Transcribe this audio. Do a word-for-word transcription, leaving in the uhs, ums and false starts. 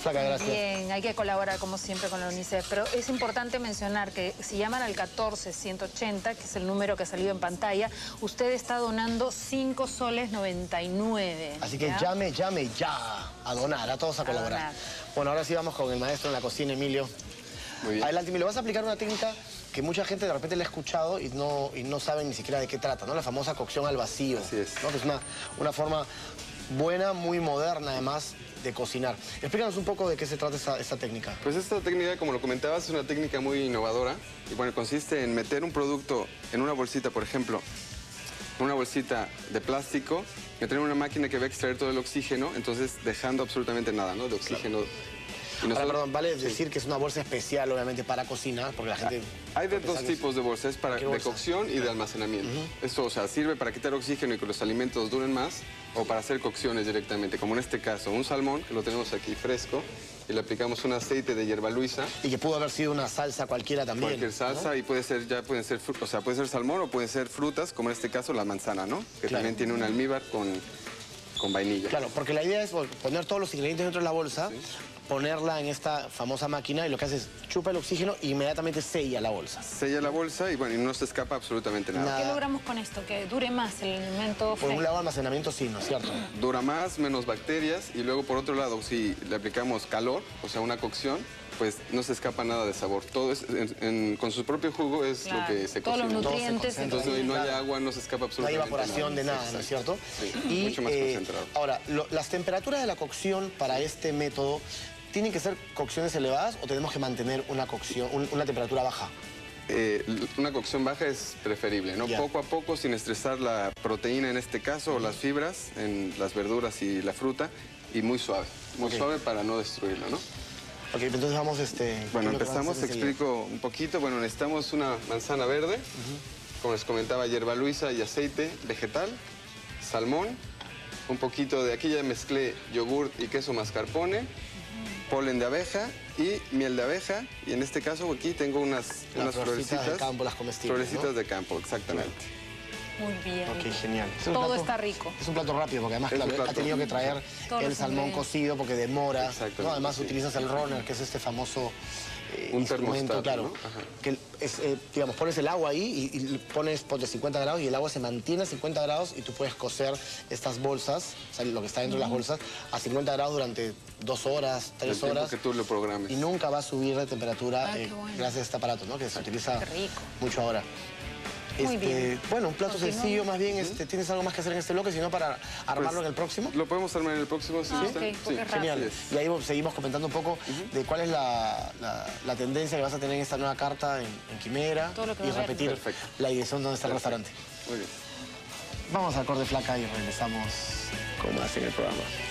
Flaca, gracias. Bien, hay que colaborar como siempre con la UNICEF, pero es importante mencionar que si llaman al catorce ciento ochenta, que es el número que ha salido en pantalla, usted está donando cinco soles noventa y nueve. Así que ¿ya? llame, llame ya a donar, a todos a, a colaborar. Donar. Bueno, ahora sí vamos con el maestro en la cocina, Emilio. Muy bien. Adelante, Emilio. Vas a aplicar una técnica que mucha gente de repente la ha escuchado y no, y no saben ni siquiera de qué trata, ¿no? La famosa cocción al vacío. Así es. ¿no? Que es una, una forma buena, muy moderna, además, de cocinar. Explícanos un poco de qué se trata esa, esa técnica. Pues esta técnica, como lo comentabas, es una técnica muy innovadora. Y bueno, consiste en meter un producto en una bolsita, por ejemplo, una bolsita de plástico, meter en una máquina que va a extraer todo el oxígeno, entonces dejando absolutamente nada, ¿no? De oxígeno. Claro. Y nosotros, Ahora, perdón, vale sí. decir que es una bolsa especial, obviamente, para cocinar, porque la gente... Hay de dos tipos de bolsas, para de bolsa? cocción y de almacenamiento. Uh-huh. Esto, o sea, sirve para quitar oxígeno y que los alimentos duren más, o para hacer cocciones directamente, como en este caso, un salmón, que lo tenemos aquí fresco, y le aplicamos un aceite de hierba luisa. Y que pudo haber sido una salsa cualquiera también. Cualquier salsa, ¿no? Y puede ser, ya pueden ser, o sea, puede ser salmón o pueden ser frutas, como en este caso la manzana, ¿no? Que claro. también tiene un almíbar con, con vainilla. Claro, porque la idea es poner todos los ingredientes dentro de la bolsa, ¿sí? Ponerla en esta famosa máquina y lo que hace es chupa el oxígeno e inmediatamente sella la bolsa. Sella la bolsa y bueno, y no se escapa absolutamente nada. nada. ¿Qué logramos con esto? Que dure más el alimento fresco. Por un lado, almacenamiento sí, ¿no es cierto? Dura más, menos bacterias, y luego por otro lado, si le aplicamos calor, o sea, una cocción, pues no se escapa nada de sabor. Todo es, en, en, con su propio jugo es claro, lo que se todos cocina. Los nutrientes se Entonces hoy no hay claro. agua, no se escapa absolutamente nada. No hay evaporación nada. de nada, sí, ¿no es cierto? Sí, y, mucho más eh, concentrado. Ahora, lo, las temperaturas de la cocción para este método, ¿tienen que ser cocciones elevadas o tenemos que mantener una cocción, un, una temperatura baja? Eh, una cocción baja es preferible, ¿no? Yeah. Poco a poco, sin estresar la proteína en este caso, uh-huh. o las fibras en las verduras y la fruta, y muy suave. Muy okay. suave para no destruirlo, ¿no? Ok, entonces vamos, este... Bueno, empezamos, te explico un poquito. Bueno, necesitamos una manzana verde, uh-huh. como les comentaba, hierba luisa y aceite vegetal, salmón, un poquito de... Aquí ya mezclé yogur y queso mascarpone, uh-huh. polen de abeja y miel de abeja. Y en este caso aquí tengo unas, unas florecitas de campo, las comestibles, Florecitas ¿no? de campo, exactamente. Claro. Muy bien. Ok, genial. Todo plato, está rico. Es un plato rápido, porque además claro, ha tenido que traer Todos el salmón cocido porque demora. ¿no? Además sí. utilizas el runner, que es este famoso eh, un instrumento, claro. ¿no? Que es, eh, digamos, pones el agua ahí y, y pones ponte cincuenta grados y el agua se mantiene a cincuenta grados y tú puedes cocer estas bolsas, o sea, lo que está dentro mm. de las bolsas, a cincuenta grados durante dos horas, tres el horas. que tú lo programes. Y nunca va a subir de temperatura ah, eh, bueno. gracias a este aparato, ¿no? Que se utiliza rico. mucho ahora. Muy Este, bien. Bueno, un plato Continúa. sencillo, más bien, este, ¿tienes algo más que hacer en este bloque, sino para armarlo pues, en el próximo? Lo podemos armar en el próximo, si ah, gusta. Okay, sí, genial. Y ahí seguimos comentando un poco uh-huh. de cuál es la, la, la tendencia que vas a tener en esta nueva carta en, en Quimera y repetir Perfecto. la dirección donde está Perfecto. el restaurante. Muy bien. Vamos al corte, Flaca, y regresamos con más en el programa.